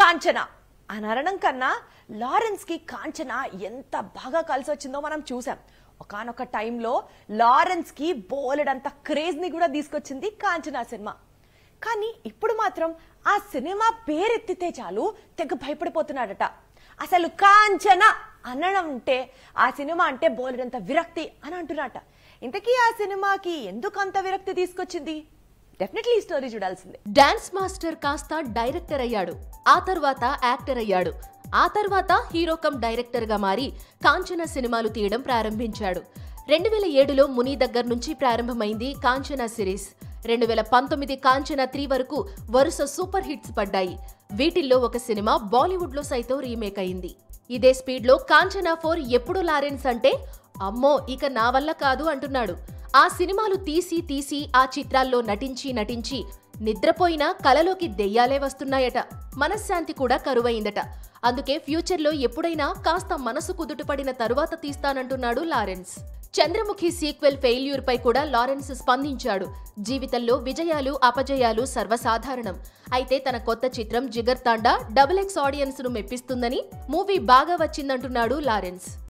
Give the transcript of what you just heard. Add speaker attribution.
Speaker 1: కాంచన అని అనడం కన్నా లారెన్స్ కి కాంచన ఎంత బాగా కలిసి వచ్చిందో మనం చూసాం. ఒకానొక టైంలో లారెన్స్ కి బోలెడంత క్రేజ్ ని కూడా తీసుకొచ్చింది కాంచన సినిమా. కానీ ఇప్పుడు మాత్రం ఆ సినిమా పేరెత్తితే చాలు తెగ భయపడిపోతున్నాడట. అసలు కాంచన అనడం అంటే ఆ సినిమా అంటే బోలెడంత విరక్తి అని అంటున్నట. ఇంతకీ ఆ సినిమాకి ఎందుకంత విరక్తి తీసుకొచ్చింది? డెఫినెట్లీ ఈ స్టోరీ చూడాల్సిందే.
Speaker 2: డాన్స్ మాస్టర్ కాస్త డైరెక్టర్ అయ్యాడు, ఆ తర్వాత యాక్టర్ అయ్యాడు, ఆ తర్వాత హీరో కమ్ డైరెక్టర్ గా మారి కాంచన సినిమాలు తీయడం ప్రారంభించాడు. 2007లో ముని దగ్గర నుంచి ప్రారంభమైంది కాంచన సిరీస్. 2019 కాంచన 3 వరకు వరుస సూపర్ హిట్స్ పడ్డాయి. వీటిల్లో ఒక సినిమా బాలీవుడ్ లో సైతం రీమేక్ అయింది. ఇదే స్పీడ్ లో కాంచన 4 ఎప్పుడు లారెన్స్ అంటే అమ్మో ఇక నా వల్ల కాదు అంటున్నాడు. ఆ సినిమాలు తీసి ఆ చిత్రాల్లో నటించి నిద్రపోయినా కలలోకి దెయ్యాలే వస్తున్నాయట. మనశ్శాంతి కూడా కరువైందట. అందుకే ఫ్యూచర్ లో ఎప్పుడైనా కాస్త మనసు కుదుటపడిన తరువాత తీస్తానంటున్నాడు లారెన్స్. చంద్రముఖి సీక్వెల్ ఫెయిల్యూర్ పై కూడా లారెన్స్ స్పందించాడు. జీవితంలో విజయాలు అపజయాలు సర్వసాధారణం. అయితే తన కొత్త చిత్రం జిగర్ తాండా XX ఆడియన్స్ ను మెప్పిస్తుందని, మూవీ బాగా వచ్చిందంటున్నాడు లారెన్స్.